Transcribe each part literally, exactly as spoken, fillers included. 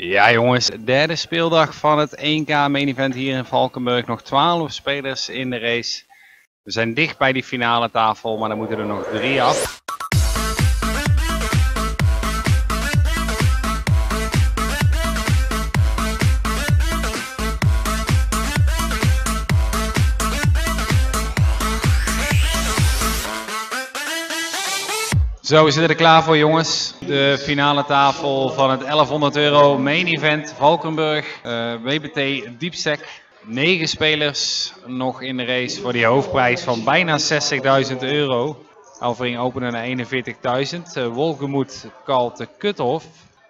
Ja jongens, derde speeldag van het één K main event hier in Valkenburg. Nog twaalf spelers in de race. We zijn dicht bij die finale tafel, maar dan moeten er nog drie af. Zo, we zitten er klaar voor jongens. De finale tafel van het elfhonderd euro main event Valkenburg. Uh, W B T Deepsec. negen spelers nog in de race voor die hoofdprijs van bijna zestigduizend euro. Alvering openen naar eenenveertigduizend. Uh, Wolgemoed kalt de cut-off.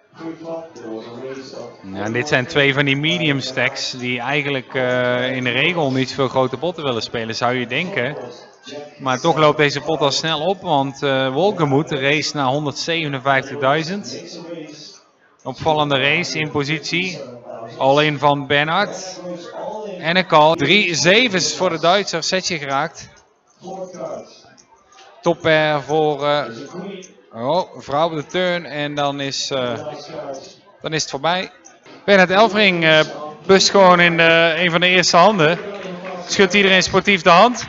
Ja, dit zijn twee van die medium stacks die eigenlijk uh, in de regel niet veel grote potten willen spelen, zou je denken. Maar toch loopt deze pot al snel op, want uh, Wolgemoed race naar honderdzevenenvijftigduizend. Opvallende race in positie. All-in van Bernhard. En een call. Drie zevens voor de Duitser, setje geraakt. Top pair voor uh, oh, vrouw op de turn en dan is, uh, dan is het voorbij. Bernhard Elfring uh, bust gewoon in de, een van de eerste handen. Schudt iedereen sportief de hand.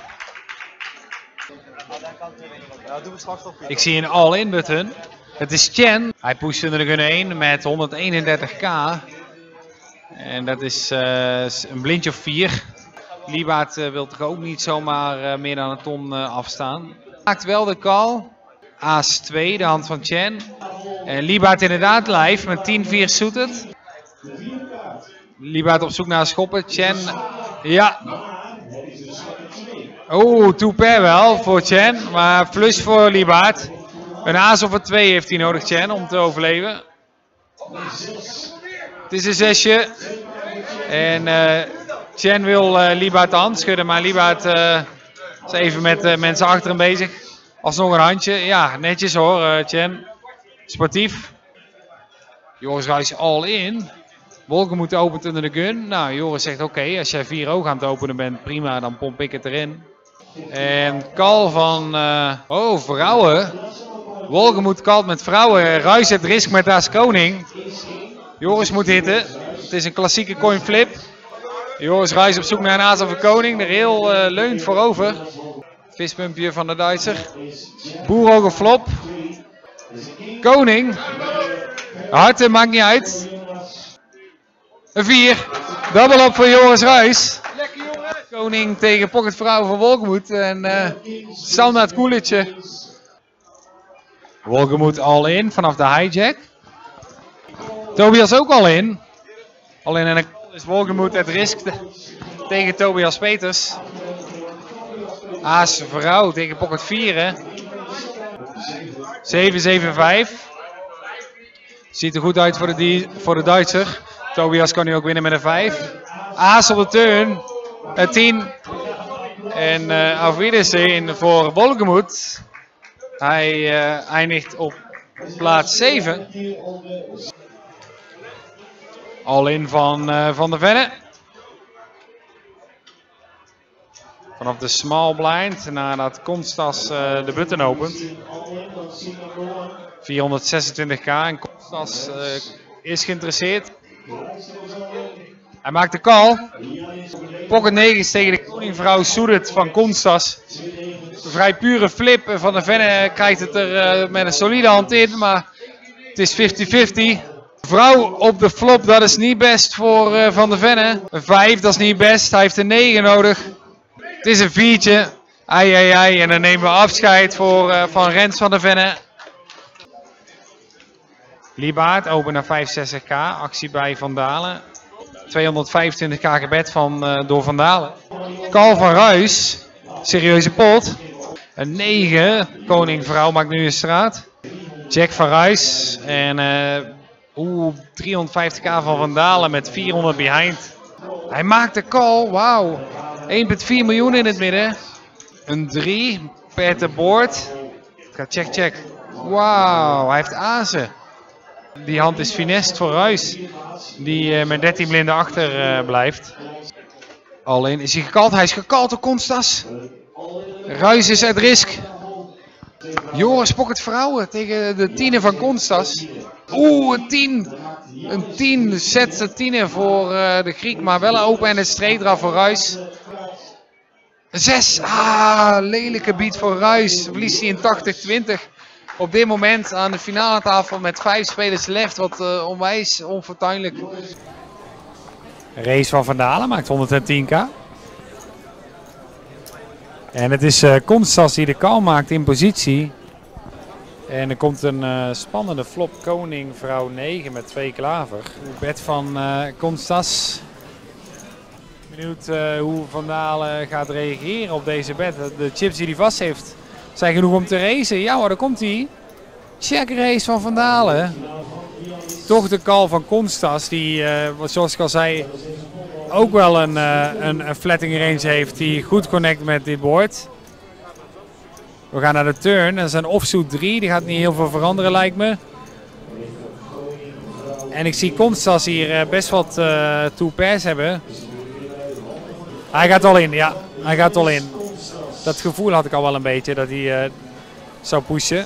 Ik zie een all-in button. Het is Chen. Hij pusht under de gun één met honderdeenendertig k. En dat is uh, een blindje of vier. Libaert uh, wil toch ook niet zomaar uh, meer dan een ton uh, afstaan. Maakt wel de call. Aas twee, de hand van Chen. En Libaert inderdaad live met tien vier suited. Libaert op zoek naar schoppen. Chen, ja. Oeh, two pair wel voor Chen, maar flush voor Libaert. Een aas of een twee heeft hij nodig, Chen, om te overleven. Het is een zesje. En uh, Chen wil uh, Libaert de hand schudden, maar Libaert uh, is even met uh, mensen achter hem bezig. Alsnog een handje. Ja, netjes hoor, uh, Chen. Sportief. Joris Ruijs all in. Wolgemoed opent onder de gun. Nou, Joris zegt oké, okay, als jij vier ogen aan het openen bent, prima, dan pomp ik het erin. En call van, uh, oh, vrouwen. Wolgemoed kalt met vrouwen. Ruijs het risk met Aas koning. Joris moet hitten. Het is een klassieke coin flip. Joris Ruijs op zoek naar een aas of een koning. De rail uh, leunt voorover. Vispumpje van de Duitser. Boerogen flop. Koning. Harten maakt niet uit. Een vier. Double op voor Joris Ruijs. Koning tegen pocket vrouw van Wolgemoed. En uh, standaard koeletje. Wolgemoed all in vanaf de hijack. Tobias ook al in. Alleen en dan is Wolgemoed het risk tegen Tobias Peters. Aas vrouw tegen pocket vier. zeven zeven vijf. Ziet er goed uit voor de, voor de Duitser. Tobias kan nu ook winnen met een vijf. Aas op de turn. Een tien. En uh, auf Wiedersehen voor Wolgemoed. Hij uh, eindigt op plaats zeven. All-in van uh, Van der Venne. Vanaf de small blind nadat Constas uh, de button opent. vierhonderdzesentwintig k en Constas uh, is geïnteresseerd. Hij maakt de call. Pocket negen tegen de koningvrouw Soedet van Constas. Een vrij pure flip. Van der Venne krijgt het er uh, met een solide hand in, maar het is vijftig vijftig. Vrouw op de flop, dat is niet best voor uh, Van der Venne. Een vijf, dat is niet best. Hij heeft een negen nodig. Het is een viertje. Ai, ai, ai. En dan nemen we afscheid voor, uh, van Rens van der Venne. Libaert open naar vijfenzestig k. Actie bij Van Dalen. tweehonderdvijfentwintig k gebed van, uh, door Van Dalen. Call van Ruijs. Serieuze pot. Een negen. Koning vrouw maakt nu een straat. Jack van Ruijs. En uh, oeh, driehonderdvijftig k van Van Dalen met vierhonderd behind. Hij maakt de call. Wauw. één komma vier miljoen in het midden. Een drie. Per te boord. Ga check, check. Wauw. Hij heeft azen. Die hand is finest voor Ruijs. Die uh, met dertien blinden achter uh, blijft. Alleen is hij gekald. Hij is gekald door Constas. Ruijs is at risk. Joris pocket vrouwen tegen de tienen van Constas. Oeh, een tien. Een tien, set tien voor uh, de Griek, maar wel een open-ended straight draw voor Ruys. zes, ah, lelijke beat voor Ruys. Verliest hij in tachtig twintig. Op dit moment aan de finale tafel met vijf spelers left, wat uh, onwijs onfortuinlijk. Race van Van Dalen maakt honderdtien k. En het is uh, Constas die de call maakt in positie. En er komt een uh, spannende flop koning vrouw negen met twee klaver. Bet van uh, Constas. Benieuwd uh, hoe Van Dalen gaat reageren op deze bet. De chips die hij vast heeft zijn genoeg om te racen. Ja hoor, daar komt hij. Check race van Van Dalen. Toch de call van Constas die, uh, zoals ik al zei, ook wel een, uh, een, een flatting range heeft die goed connect met dit board. We gaan naar de turn. Dat is een offsuit drie. Die gaat niet heel veel veranderen lijkt me. En ik zie Constas hier uh, best wat uh, two pairs hebben. Hij gaat al in, ja. Hij gaat al in. Dat gevoel had ik al wel een beetje dat hij uh, zou pushen.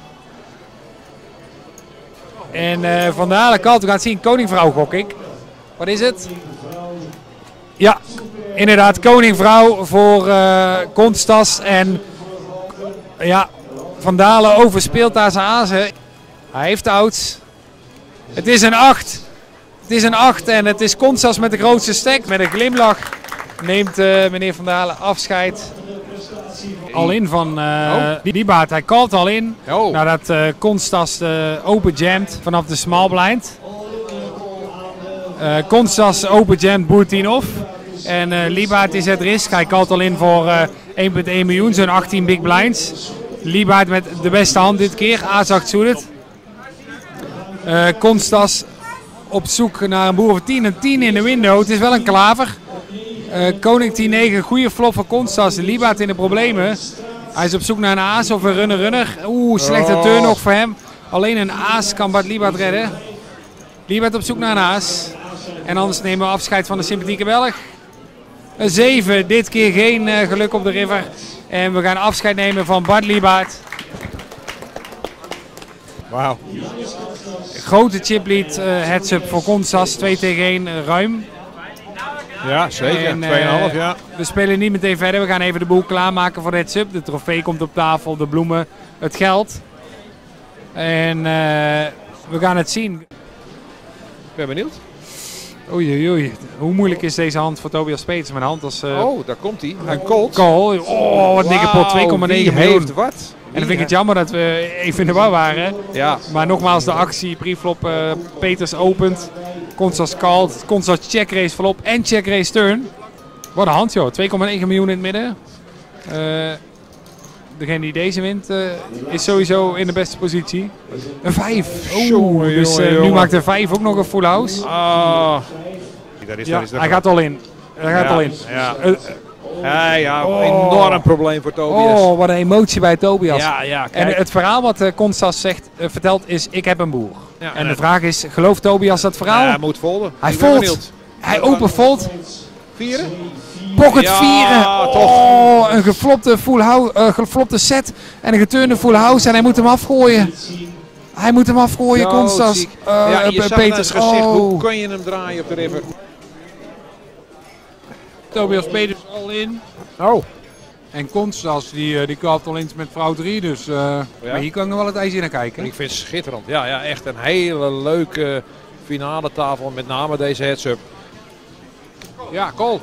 En uh, Van Dalen kalt, we gaan het zien. Koning-vrouw gok ik. Wat is het? Ja, inderdaad. Koning-vrouw voor uh, Constas. En ja, Van Dalen overspeelt daar zijn azen. Hij heeft de outs. Het is een acht. Het is een acht en het is Constas met de grootste stack. Met een glimlach neemt uh, meneer Van Dalen afscheid. Al in van uh, oh. Liebaert. Hij calt al in. Oh. Nadat uh, Constas uh, open jamt vanaf de small blind. Uh, Constas open jamt boert tien off. En uh, Liebaert is het risk. Hij calt al in voor uh, één komma één miljoen. Zo'n achttien big blinds. Liebaert met de beste hand dit keer. Aas acht suited. Uh, Constas op zoek naar een boer voor tien. Een tien in de window. Het is wel een klaver. Uh, Koning tien negen, goede flop voor Constas. Liebaert in de problemen. Hij is op zoek naar een aas of een runner-runner. Oeh, slechte oh. turn nog voor hem. Alleen een aas kan Bart Liebaert redden. Liebaert op zoek naar een aas. En anders nemen we afscheid van de sympathieke Belg. Een zeven, dit keer geen uh, geluk op de river. En we gaan afscheid nemen van Bart Liebaert. Wauw. Grote chiplead uh, heads-up voor Constas. twee tegen één, uh, ruim. Ja, zeker. En, uh, twee komma vijf, ja. We spelen niet meteen verder. We gaan even de boel klaarmaken voor de heads-up. De trofee komt op tafel, de bloemen, het geld. En uh, we gaan het zien. Ik ben benieuwd. Oei, oei, oei. Hoe moeilijk is deze hand voor Tobias Peters? Mijn hand als... Uh, oh, daar komt hij. Een cold. Call. Oh, wat dikke pot. twee komma negen miljoen. Heeft wat? En dan vind ik het jammer dat we even in de war waren. Ja. Maar nogmaals, de actie, preflop, uh, Peters opent. Constas called. Constas check race flop en check race turn. Wat een hand joh. twee komma negen miljoen in het midden. Uh, degene die deze wint uh, is sowieso in de beste positie. Een vijf. Oeh, dus uh, nu maakt een vijf ook nog een full house. Oh. Daar is, ja, daar is hij gaat al in. Hij gaat ja, al in. Ja. Uh, Ja, ja, oh. enorm probleem voor Tobias. Oh, wat een emotie bij Tobias. Ja, ja, en het verhaal wat uh, Constas zegt, uh, vertelt is, ik heb een boer. Ja, en de vraag is, gelooft Tobias dat verhaal? Ja, hij moet folden. Hij fold. Hij open fold. Vieren? Pocket ja, vieren. Toch. Oh, een geflopte, full house, uh, geflopte set en een geturnde full house en hij moet hem afgooien. Hij moet hem afgooien, Zo, Constas. Uh, ja, je zag Peters. het gezicht, oh. hoe kan je hem draaien op de river? Tobias Peters al in. Oh. En Constas die, die koopt al eens met vrouw drie. Dus, uh, ja. Maar hier kan ik nog wel het ijsje naar kijken. Ik vind het schitterend. Ja, ja, echt een hele leuke finale tafel. Met name deze heads-up. Ja, call.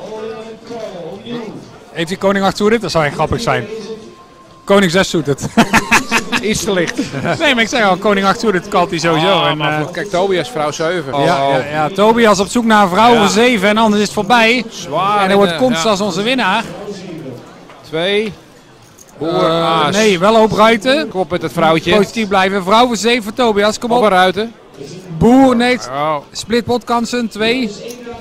Heeft hij koning acht suited? Dat zou echt grappig zijn. Koning zes suited. Iets te licht. Nee, maar ik zeg al, koning acht suited kalt hij sowieso. Oh, en, maar uh, kijk, Tobias vrouw zeven. Oh, ja, ja, ja, Tobias op zoek naar een vrouw voor ja. zeven en anders is het voorbij. Zwaar. En dan wordt Constas ja. onze winnaar. Twee. Boer, uh, nee, wel op ruiten. Kom op met het vrouwtje. Positief blijven. Vrouw voor zeven voor Tobias. Kom op. Op een ruiten. Boer, nee. Oh. Splitpot kansen. Twee.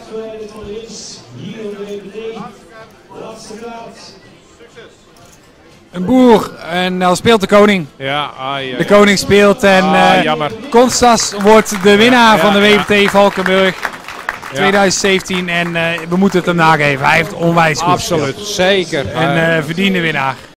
Een boer en dan speelt de koning. Ja, ah, ja, de koning speelt en ah, uh, Constas wordt de winnaar ja, ja, van de W B T Valkenburg ja. twintig zeventien en uh, we moeten het hem nageven. Hij heeft onwijs goed Absoluut, gespeeld. zeker. En uh, verdiende winnaar.